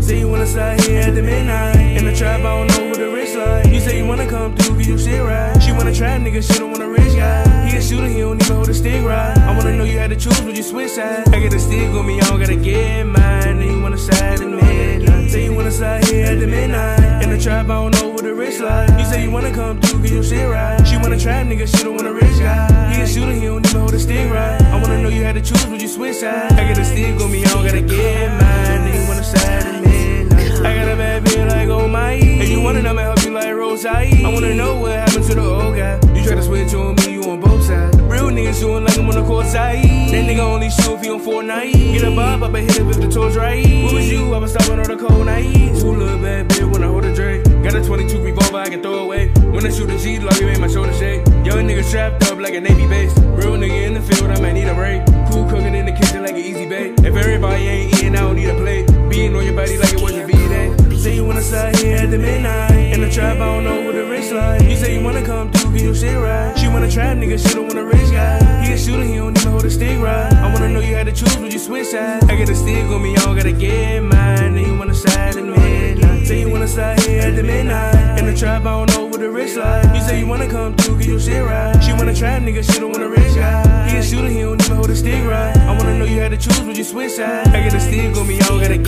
Say you wanna slide here at the midnight. In the trap, I don't know what the wrist like. You say you wanna come through, cause you shit right. She wanna trap nigga, she don't want a rich guy. He a shooter, he don't even hold a stick right. I wanna know you had to choose, would you switch sides? I get a stick with me, I don't gotta get mine. Then you wanna slide at midnight. Say you wanna slide here at the midnight. In the trap, I don't know what the wrist like. You say you wanna come through, cause you shit right. She wanna trap nigga, she don't want a rich guy. He a shooter, he don't even hold a stick right. I wanna know you had to choose, would you switch sides? I get a stick with me, I don't gotta get mine. Then you wanna slide at midnight. I got a bad bitch like oh my. If you wanna know, I'ma help you like Rosalie. I wanna know what happened to the old guy. You try to switch on me, you on both sides. Real niggas shooting like I'm on the court side. That nigga only shoot if he on Fortnite. Get a bob up and hit it with the toes right. What was you? I was stopping all the cold nights. Who little bad bitch when I hold a Drake? Got a 22 revolver I can throw away. When I shoot a G, like it made my shoulder shake. Young nigga strapped up like a Navy base. Real nigga in the field, I might need a break. Cool cooking in the kitchen like an easy bake. If everybody ain't eating, I don't need a plate. Being on your body like it was your B-Day. Say you wanna slide here at the midnight. In the trap, I don't know what the wrist like. You say you wanna come through, cause you shit right. She wanna trap nigga, she don't want a rich guy. He a shooter, he don't even hold a stick right. I wanna know you had to choose, would you switch sides? I get a stick with me, I don't gotta get mine. Then you wanna slide at midnight. Say you wanna slide here at the midnight. In the trap, I don't know what the wrist like. You say you wanna come through, cause you shit right. She wanna trap nigga, she don't want a rich guy. He a shooter, he don't even hold a stick right. I wanna know you had to choose, would you switch sides? I get a stick with me, I don't gotta